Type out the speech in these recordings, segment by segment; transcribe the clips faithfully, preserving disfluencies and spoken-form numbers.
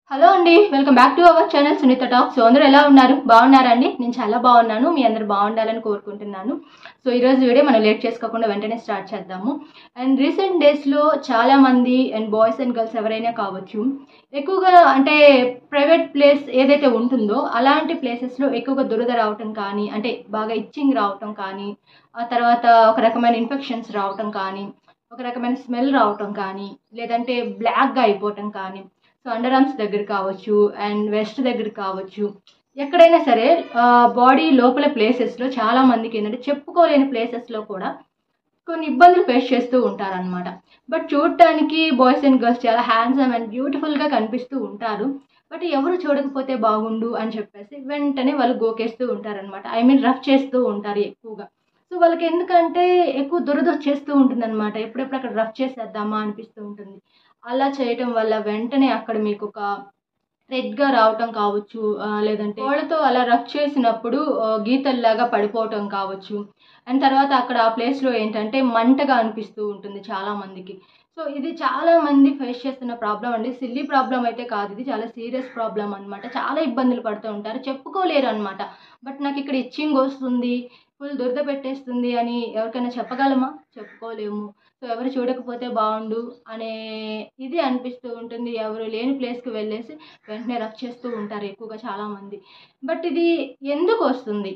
Hello అండి, welcome back to our channel Sunitha talk. So అందరూ ఎలా ఉన్నారు? బాగున్నారా అండి? నేను చాలా బాగున్నాను. మీ అందరూ బాగుండాలని కోరుకుంటున్నాను. సో ఈరోజు వీడియో మనం లేట్ చేసుకోకుండా వెంటనే స్టార్ట్ చేద్దాము. అండ్ రీసెంట్ డేస్లో చాలామంది అండ్ బాయ్స్ అండ్ గర్ల్స్ ఎవరైనా కావచ్చు, ఎక్కువగా అంటే ప్రైవేట్ ప్లేస్ ఏదైతే ఉంటుందో అలాంటి ప్లేసెస్లో ఎక్కువగా దురద రావటం కానీ, అంటే బాగా ఇచ్చింగ్ రావటం కానీ, ఆ తర్వాత ఒక రకమైన ఇన్ఫెక్షన్స్ రావటం కానీ, ఒక రకమైన స్మెల్ రావటం కానీ, లేదంటే బ్లాక్గా అయిపోవటం కానీ, సో అండర్ ఆర్మ్స్ దగ్గర కావచ్చు అండ్ వెస్ట్ దగ్గర కావచ్చు, ఎక్కడైనా సరే బాడీ లోపల ప్లేసెస్లో చాలా మందికి ఏంటంటే చెప్పుకోలేని ప్లేసెస్లో కూడా కొన్ని ఇబ్బందులు ఫేస్ చేస్తూ ఉంటారనమాట. బట్ చూడటానికి బాయ్స్ అండ్ గర్ల్స్ చాలా హ్యాండ్సమ్ అండ్ బ్యూటిఫుల్గా కనిపిస్తూ ఉంటారు. బట్ ఎవరు చూడకపోతే బాగుండు అని చెప్పేసి వెంటనే వాళ్ళు గోకేస్తూ ఉంటారనమాట. ఐ మీన్ రఫ్ చేస్తూ ఉంటారు ఎక్కువగా. సో వాళ్ళకి ఎందుకంటే ఎక్కువ దురద వచ్చేస్తూ ఉంటుంది అనమాట. ఎప్పుడెప్పుడు అక్కడ రఫ్ చేసేద్దామా అనిపిస్తూ ఉంటుంది. అలా చేయటం వల్ల వెంటనే అక్కడ మీకు ఒక రెడ్గా రావటం కావచ్చు, లేదంటే వాళ్ళతో అలా రఫ్ చేసినప్పుడు గీతల్లాగా పడిపోవటం కావచ్చు. అండ్ తర్వాత అక్కడ ఆ ప్లేస్లో ఏంటంటే మంటగా అనిపిస్తూ ఉంటుంది చాలామందికి. సో ఇది చాలామంది ఫేస్ చేస్తున్న ప్రాబ్లం అండి. సిల్లీ ప్రాబ్లం అయితే కాదు, ఇది చాలా సీరియస్ ప్రాబ్లం అనమాట. చాలా ఇబ్బందులు పడుతూ ఉంటారు, చెప్పుకోలేరు అనమాట. బట్ నాకు ఇక్కడ ఇచ్చింగ్ వస్తుంది, ఫుల్ దురద పెట్టేస్తుంది అని ఎవరికైనా చెప్పగలమా? చెప్పుకోలేము. సో ఎవరు చూడకపోతే బాగుండు అనే ఇది అనిపిస్తూ ఉంటుంది. ఎవరు లేని ప్లేస్కి వెళ్ళేసి వెంటనే రఫ్ చేస్తూ ఉంటారు ఎక్కువగా చాలామంది. బట్ ఇది ఎందుకు వస్తుంది,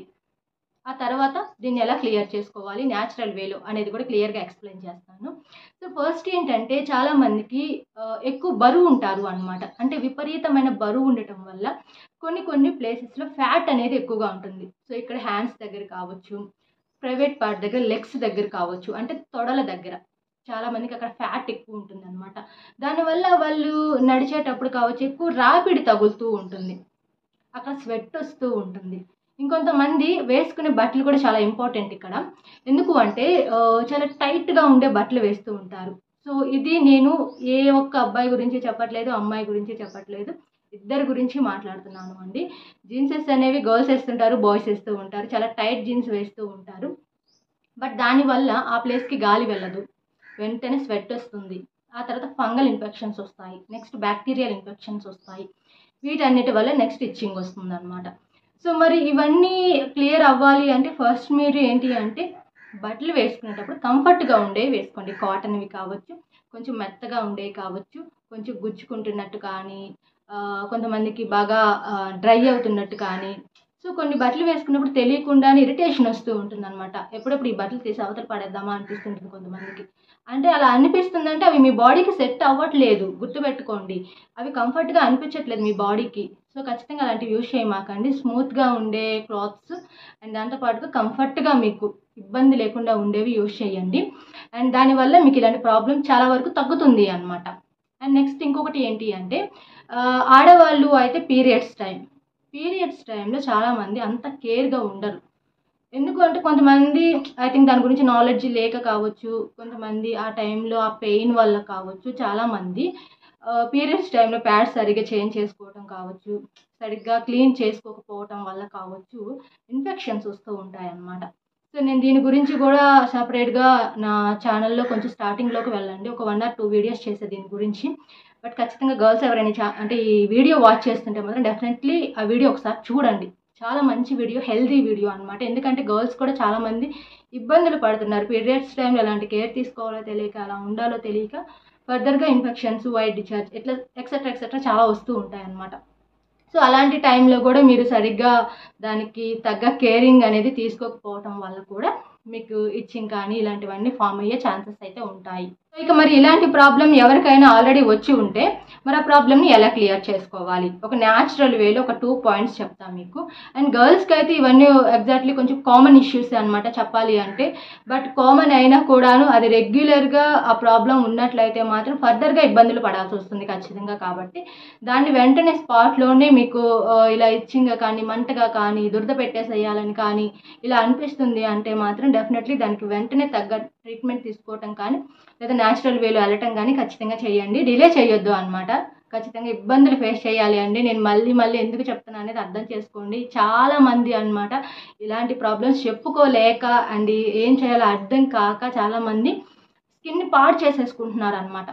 ఆ తర్వాత దీన్ని ఎలా క్లియర్ చేసుకోవాలి న్యాచురల్ వేలో అనేది కూడా క్లియర్గా ఎక్స్ప్లెయిన్ చేస్తాను. సో ఫస్ట్ ఏంటంటే చాలామందికి ఎక్కువ బరువు ఉంటారు అనమాట. అంటే విపరీతమైన బరువు ఉండటం వల్ల కొన్ని కొన్ని ప్లేసెస్లో ఫ్యాట్ అనేది ఎక్కువగా ఉంటుంది. సో ఇక్కడ హ్యాండ్స్ దగ్గర కావచ్చు, ప్రైవేట్ పార్ట్ దగ్గర, లెగ్స్ దగ్గర కావచ్చు, అంటే తొడల దగ్గర చాలామందికి అక్కడ ఫ్యాట్ ఎక్కువ ఉంటుంది అనమాట. దానివల్ల వాళ్ళు నడిచేటప్పుడు కావచ్చు ఎక్కువ రాపిడి తగులుతూ ఉంటుంది, అక్కడ స్వెట్ వస్తూ ఉంటుంది. ఇంకొంతమంది వేసుకునే బట్టలు కూడా చాలా ఇంపార్టెంట్ ఇక్కడ. ఎందుకు అంటే చాలా టైట్గా ఉండే బట్టలు వేస్తూ ఉంటారు. సో ఇది నేను ఏ ఒక్క అబ్బాయి గురించి చెప్పట్లేదు, అమ్మాయి గురించి చెప్పట్లేదు, ఇద్దరు గురించి మాట్లాడుతున్నాను అండి. జీన్సెస్ అనేవి గర్ల్స్ వేస్తుంటారు, బాయ్స్ వేస్తూ ఉంటారు, చాలా టైట్ జీన్స్ వేస్తూ ఉంటారు. బట్ దానివల్ల ఆ ప్లేస్కి గాలి వెళ్ళదు, వెంటనే స్వెట్ వస్తుంది. ఆ తర్వాత ఫంగల్ ఇన్ఫెక్షన్స్ వస్తాయి, నెక్స్ట్ బ్యాక్టీరియల్ ఇన్ఫెక్షన్స్ వస్తాయి. వీటన్నిటి వల్ల నెక్స్ట్ ఇచ్చింగ్ వస్తుంది అనమాట. సో మరి ఇవన్నీ క్లియర్ అవ్వాలి అంటే ఫస్ట్ మీరు ఏంటి అంటే బట్టలు వేసుకునేటప్పుడు కంఫర్ట్గా ఉండేవి వేసుకోండి. కాటన్వి కావచ్చు, కొంచెం మెత్తగా ఉండేవి కావచ్చు, కొంచెం గుచ్చుకుంటున్నట్టు కానీ, కొంతమందికి బాగా డ్రై అవుతున్నట్టు కానీ. సో కొన్ని బట్టలు వేసుకున్నప్పుడు తెలియకుండానే ఇరిటేషన్ వస్తూ ఉంటుంది అనమాట. ఎప్పుడప్పుడు ఈ బట్టలు తీసి అవతల పడేద్దామా అనిపిస్తుంటుంది కొంతమందికి. అంటే అలా అనిపిస్తుందంటే అవి మీ బాడీకి సెట్ అవ్వట్లేదు, గుర్తుపెట్టుకోండి. అవి కంఫర్ట్గా అనిపించట్లేదు మీ బాడీకి. సో ఖచ్చితంగా అలాంటివి యూజ్ చేయమాకండి. స్మూత్గా ఉండే క్లాత్స్ అండ్ దాంతోపాటుగా కంఫర్ట్గా మీకు ఇబ్బంది లేకుండా ఉండేవి యూజ్ చేయండి. అండ్ దానివల్ల మీకు ఇలాంటి ప్రాబ్లం చాలా వరకు తగ్గుతుంది అనమాట. అండ్ నెక్స్ట్ ఇంకొకటి ఏంటి అంటే ఆడవాళ్ళు అయితే పీరియడ్స్ టైం పీరియడ్స్ టైంలో చాలామంది అంత కేర్గా ఉండరు. ఎందుకు అంటే కొంతమంది ఐ థింక్ దాని గురించి నాలెడ్జ్ లేక కావచ్చు, కొంతమంది ఆ టైంలో ఆ పెయిన్ వల్ల కావచ్చు, చాలామంది పీరియడ్స్ టైంలో ప్యాడ్స్ సరిగ్గా చేంజ్ చేసుకోవటం కావచ్చు, సరిగ్గా క్లీన్ చేసుకోకపోవటం వల్ల కావచ్చు, ఇన్ఫెక్షన్స్ వస్తూ ఉంటాయి అన్నమాట. సో నేను దీని గురించి కూడా సపరేట్గా నా ఛానల్లో కొంచెం స్టార్టింగ్లోకి వెళ్ళండి, ఒక వన్ ఆర్ టూ వీడియోస్ చేసే దీని గురించి. బట్ ఖచ్చితంగా గర్ల్స్ ఎవరైనా చా అంటే ఈ వీడియో వాచ్ చేస్తుంటే మాత్రం డెఫినెట్లీ ఆ వీడియో ఒకసారి చూడండి. చాలా మంచి వీడియో, హెల్దీ వీడియో అనమాట. ఎందుకంటే గర్ల్స్ కూడా చాలామంది ఇబ్బందులు పడుతున్నారు పీరియడ్స్ టైంలో. ఎలాంటి కేర్ తీసుకోవాలో తెలియక, అలా ఉండాలో తెలియక ఫర్దర్గా ఇన్ఫెక్షన్స్, వైట్ డిశ్చార్జ్ ఇట్లా ఎక్సెట్రా ఎక్సెట్రా చాలా వస్తూ ఉంటాయి అన్నమాట. సో అలాంటి టైంలో కూడా మీరు సరిగ్గా దానికి తగ్గ కేరింగ్ అనేది తీసుకోకపోవటం వల్ల కూడా మీకు ఇచ్చింగ్ కానీ ఇలాంటివన్నీ ఫామ్ అయ్యే ఛాన్సెస్ అయితే ఉంటాయి. ఇక మరి ఇలాంటి ప్రాబ్లం ఎవరికైనా ఆల్రెడీ వచ్చి ఉంటే మరి ఆ ప్రాబ్లమ్ని ఎలా క్లియర్ చేసుకోవాలి, ఒక న్యాచురల్ వేలో ఒక టూ పాయింట్స్ చెప్తాను మీకు. అండ్ గర్ల్స్కి అయితే ఇవన్నీ ఎగ్జాక్ట్లీ కొంచెం కామన్ ఇష్యూస్ అనమాట చెప్పాలి అంటే. బట్ కామన్ అయినా కూడాను అది రెగ్యులర్గా ఆ ప్రాబ్లం ఉన్నట్లయితే మాత్రం ఫర్దర్గా ఇబ్బందులు పడాల్సి వస్తుంది ఖచ్చితంగా. కాబట్టి దాన్ని వెంటనే స్పాట్లోనే మీకు ఇలా ఇచ్చింగ్గా కానీ, మంటగా కానీ, దురద పెట్టేసేయాలని కానీ ఇలా అనిపిస్తుంది అంటే మాత్రం డెఫినెట్లీ దానికి వెంటనే తగ్గ ట్రీట్మెంట్ తీసుకోవటం కానీ, లేదా న్యాచురల్ వేలో వెళ్ళటం కానీ ఖచ్చితంగా చేయండి. డిలే చేయొద్దు అనమాట. ఖచ్చితంగా ఇబ్బందులు ఫేస్ చేయాలి అండి. నేను మళ్ళీ మళ్ళీ ఎందుకు చెప్తున్నా అనేది అర్థం చేసుకోండి. చాలామంది అనమాట ఇలాంటి ప్రాబ్లమ్స్ చెప్పుకోలేక అండ్ ఏం చేయాలో అర్థం కాక చాలామంది స్కిన్ని పాడు చేసేసుకుంటున్నారు అనమాట.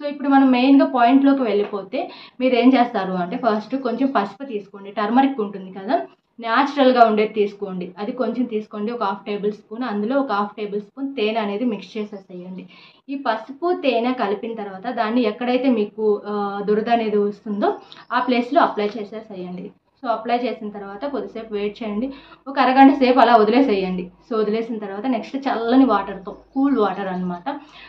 సో ఇప్పుడు మనం మెయిన్గా పాయింట్లోకి వెళ్ళిపోతే మీరు ఏం చేస్తారు అంటే ఫస్ట్ కొంచెం పసుపు తీసుకోండి. టర్మరిక్ ఉంటుంది కదా, న్యాచురల్గా ఉండేది తీసుకోండి. అది కొంచెం తీసుకోండి, ఒక హాఫ్ టేబుల్ స్పూన్. అందులో ఒక హాఫ్ టేబుల్ స్పూన్ తేనె అనేది మిక్స్ చేసేసేయండి. ఈ పసుపు తేనె కలిపిన తర్వాత దాన్ని ఎక్కడైతే మీకు దురద అనేది వస్తుందో ఆ ప్లేస్లో అప్లై చేసేసేయండి. సో అప్లై చేసిన తర్వాత కొద్దిసేపు వెయిట్ చేయండి. ఒక అరగంట సేపు అలా వదిలేసేయండి. సో వదిలేసిన తర్వాత నెక్స్ట్ చల్లని వాటర్తో, కూల్ వాటర్ అనమాట.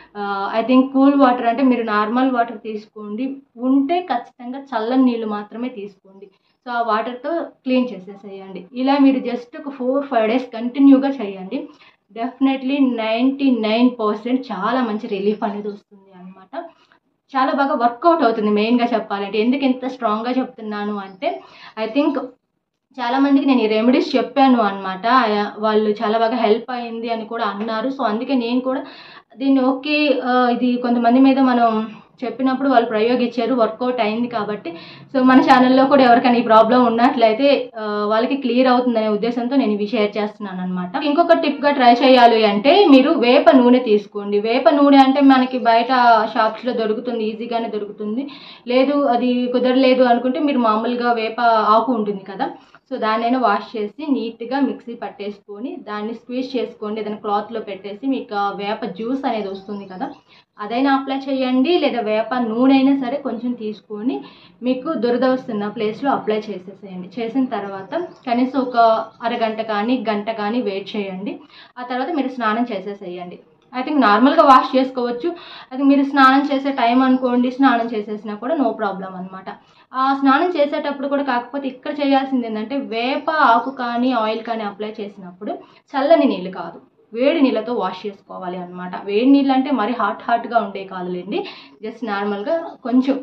ఐ థింక్ కూల్ వాటర్ అంటే మీరు నార్మల్ వాటర్ తీసుకోండి, ఉంటే ఖచ్చితంగా చల్లని నీళ్ళు మాత్రమే తీసుకోండి. సో ఆ వాటర్తో క్లీన్ చేసేసేయండి. ఇలా మీరు జస్ట్ ఒక ఫోర్ ఫైవ్ డేస్ కంటిన్యూగా చేయండి. డెఫినెట్లీ నైంటీ నైన్ పర్సెంట్ చాలా మంచి రిలీఫ్ అనేది వస్తుంది అనమాట. చాలా బాగా వర్కౌట్ అవుతుంది. మెయిన్గా చెప్పాలంటే ఎందుకు ఇంత స్ట్రాంగ్గా చెప్తున్నాను అంటే ఐ థింక్ చాలామందికి నేను ఈ రెమెడీస్ చెప్పాను అనమాట. వాళ్ళు చాలా బాగా హెల్ప్ అయింది అని కూడా అన్నారు. సో అందుకే నేను కూడా దీన్ని ఓకే, ఇది కొంతమంది మీద మనం చెప్పినప్పుడు వాళ్ళు ప్రయోగించారు, వర్కౌట్ అయింది కాబట్టి సో మన ఛానల్లో కూడా ఎవరికైనా ఈ ప్రాబ్లం ఉన్నట్లయితే వాళ్ళకి క్లియర్ అవుతుందనే ఉద్దేశంతో నేను ఇవి షేర్ చేస్తున్నాను అనమాట. ఇంకొక టిప్గా ట్రై చేయాలి అంటే మీరు వేప నూనె తీసుకోండి. వేప నూనె అంటే మనకి బయట షాప్స్లో దొరుకుతుంది, ఈజీగానే దొరుకుతుంది. లేదు అది కుదరలేదు అనుకుంటే మీరు మామూలుగా వేప ఆకు ఉంటుంది కదా, సో దాన్నైనా వాష్ చేసి నీట్గా మిక్సీ పట్టేసుకొని దాన్ని స్క్వీజ్ చేసుకోండి. ఏదైనా క్లాత్లో పెట్టేసి మీకు వేప జ్యూస్ అనేది వస్తుంది కదా, అదైనా అప్లై చేయండి. లేదా వేప నూనె అయినా సరే కొంచెం తీసుకొని మీకు దురద వస్తున్న ప్లేస్లో అప్లై చేసేసేయండి. చేసిన తర్వాత కనీసం ఒక అరగంట కానీ గంట కానీ వెయిట్ చేయండి. ఆ తర్వాత మీరు స్నానం చేసేసేయండి. ఐ థింక్ నార్మల్గా వాష్ చేసుకోవచ్చు. అది మీరు స్నానం చేసే టైం అనుకోండి, స్నానం చేసేసినా కూడా నో ప్రాబ్లం అనమాట. ఆ స్నానం చేసేటప్పుడు కూడా కాకపోతే ఇక్కడ చేయాల్సింది ఏంటంటే వేప ఆకు కానీ ఆయిల్ కానీ అప్లై చేసినప్పుడు చల్లని నీళ్ళు కాదు, వేడి నీళ్ళతో వాష్ చేసుకోవాలి అనమాట. వేడి నీళ్ళు అంటే మరి హాట్ హాట్గా ఉండే కాదులేండి, జస్ట్ నార్మల్గా కొంచెం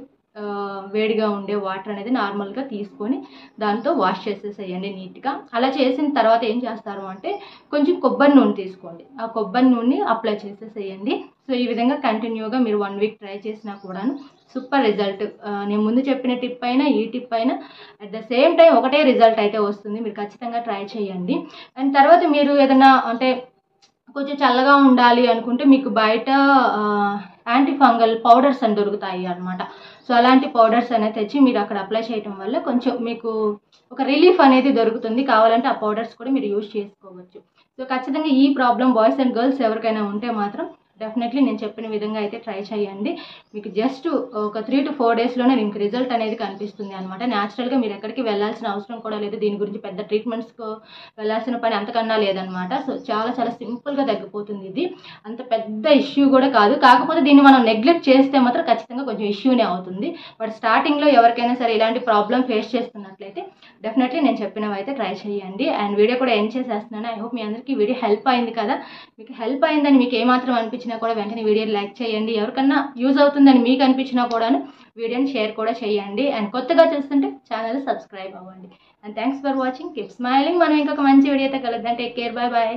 వేడిగా ఉండే వాటర్ అనేది నార్మల్గా తీసుకొని దాంతో వాష్ చేసేసేయండి నీట్గా. అలా చేసిన తర్వాత ఏం చేస్తారు అంటే కొంచెం కొబ్బరి నూనె తీసుకోండి, ఆ కొబ్బరి నూనె అప్లై చేసేసేయండి. సో ఈ విధంగా కంటిన్యూగా మీరు వన్ వీక్ ట్రై చేసినా కూడాను సూపర్ రిజల్ట్. నేను ముందు చెప్పిన టిప్ అయినా ఈ టిప్ అయినా అట్ ద సేమ్ టైం ఒకటే రిజల్ట్ అయితే వస్తుంది. మీరు ఖచ్చితంగా ట్రై చేయండి. అండ్ తర్వాత మీరు ఏదైనా అంటే కొంచెం చల్లగా ఉండాలి అనుకుంటే మీకు బయట యాంటీ ఫంగల్ పౌడర్స్ అని దొరుకుతాయి అనమాట. సో అలాంటి పౌడర్స్ అనేది తెచ్చి మీరు అక్కడ అప్లై చేయడం వల్ల కొంచెం మీకు ఒక రిలీఫ్ అనేది దొరుకుతుంది. కావాలంటే ఆ పౌడర్స్ కూడా మీరు యూజ్ చేసుకోవచ్చు. సో ఖచ్చితంగా ఈ ప్రాబ్లం బాయ్స్ అండ్ గర్ల్స్ ఎవరికైనా ఉంటే మాత్రం డెఫినెట్లీ నేను చెప్పిన విధంగా అయితే ట్రై చేయండి. మీకు జస్ట్ ఒక త్రీ టు ఫోర్ డేస్లోనే మీకు రిజల్ట్ అనేది కనిపిస్తుంది అనమాట. న్యాచురల్గా మీరు ఎక్కడికి వెళ్ళాల్సిన అవసరం కూడా లేదు. దీని గురించి పెద్ద ట్రీట్మెంట్స్కు వెళ్ళాల్సిన పని అంతకన్నా లేదనమాట. సో చాలా చాలా సింపుల్గా తగ్గిపోతుంది. ఇది అంత పెద్ద ఇష్యూ కూడా కాదు. కాకపోతే దీన్ని మనం నెగ్లెక్ట్ చేస్తే మాత్రం ఖచ్చితంగా కొంచెం ఇష్యూనే అవుతుంది. బట్ స్టార్టింగ్లో ఎవరికైనా సరే ఇలాంటి ప్రాబ్లం ఫేస్ చేస్తున్నట్లయితే డెఫినెట్లీ నేను చెప్పినవి అయితే ట్రై చేయండి. అండ్ వీడియో కూడా ఎండ్ చేసేస్తున్నాను. ఐ హోప్ మీ అందరికీ వీడియో హెల్ప్ అయింది కదా. మీకు హెల్ప్ అయిందని మీకు ఏమాత్రం అనిపించింది కూడా వెంటనే వీడియోని లైక్ చేయండి. ఎవరికన్నా యూజ్ అవుతుందని మీకు అనిపించినా కూడా వీడియోని షేర్ కూడా చేయండి. అండ్ కొత్తగా చూస్తుంటే ఛానల్ సబ్స్క్రైబ్ అవ్వండి. And thanks for watching. Keep smiling. మనం ఇంకొక మంచి వీడియోతో కలుద్దాం. Take care. Bye bye.